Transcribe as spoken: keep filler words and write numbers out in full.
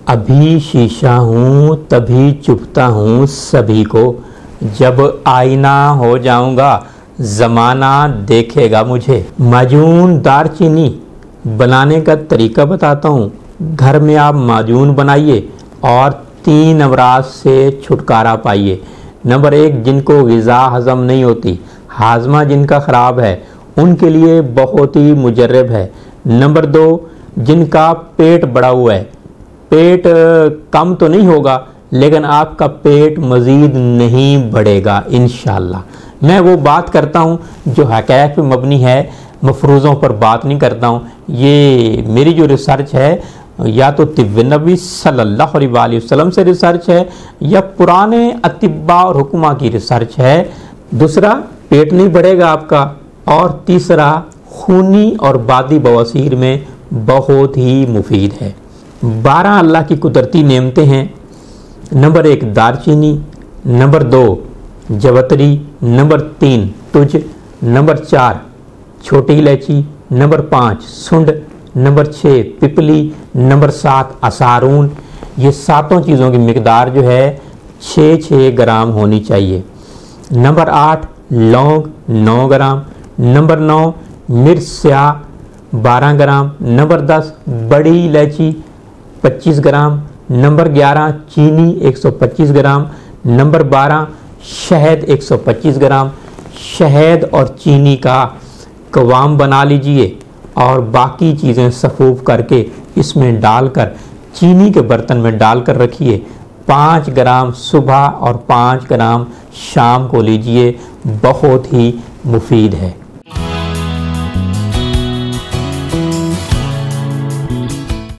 अभी शीशा हूँ तभी चुभता हूँ सभी को, जब आईना हो जाऊंगा ज़माना देखेगा मुझे। माजून दारचीनी बनाने का तरीका बताता हूँ। घर में आप माजून बनाइए और तीन अमराज से छुटकारा पाइए। नंबर एक, जिनको ग़िज़ा हज़म नहीं होती, हाजमा जिनका ख़राब है, उनके लिए बहुत ही मुजर्रब है। नंबर दो, जिनका पेट बढ़ा हुआ है, पेट कम तो नहीं होगा लेकिन आपका पेट मज़ीद नहीं बढ़ेगा इंशाअल्लाह। मैं वो बात करता हूँ जो हक़ाइक़ पे मबनी है, मफरूज़ों पर बात नहीं करता हूँ। ये मेरी जो रिसर्च है या तो तिब्ब नबी सल्लल्लाहु अलैहि वसल्लम से रिसर्च है या पुराने अतिब्बा और हुक्मा की रिसर्च है। दूसरा, पेट नहीं बढ़ेगा आपका, और तीसरा, खूनी और बादी बवासीर में बहुत ही मुफीद है। बारह अल्लाह की कुदरती नेमतें हैं। नंबर एक दारचीनी, नंबर दो जवतरी, नंबर तीन तुज, नंबर चार छोटी इलायची, नंबर पाँच सुंड, नंबर छः पिपली, नंबर सात असारून। ये सातों चीज़ों की मिकदार जो है छः छः ग्राम होनी चाहिए। नंबर आठ लौंग नौ ग्राम, नंबर नौ मिर्च स्याह बारह ग्राम, नंबर दस बड़ी इलायची पच्चीस ग्राम, नंबर ग्यारह चीनी एक सौ पच्चीस ग्राम, नंबर बारह शहद एक सौ पच्चीस ग्राम। शहद और चीनी का कवाम बना लीजिए और बाकी चीज़ें सफूफ करके इसमें डालकर चीनी के बर्तन में डालकर रखिए। पाँच ग्राम सुबह और पाँच ग्राम शाम को लीजिए, बहुत ही मुफीद है।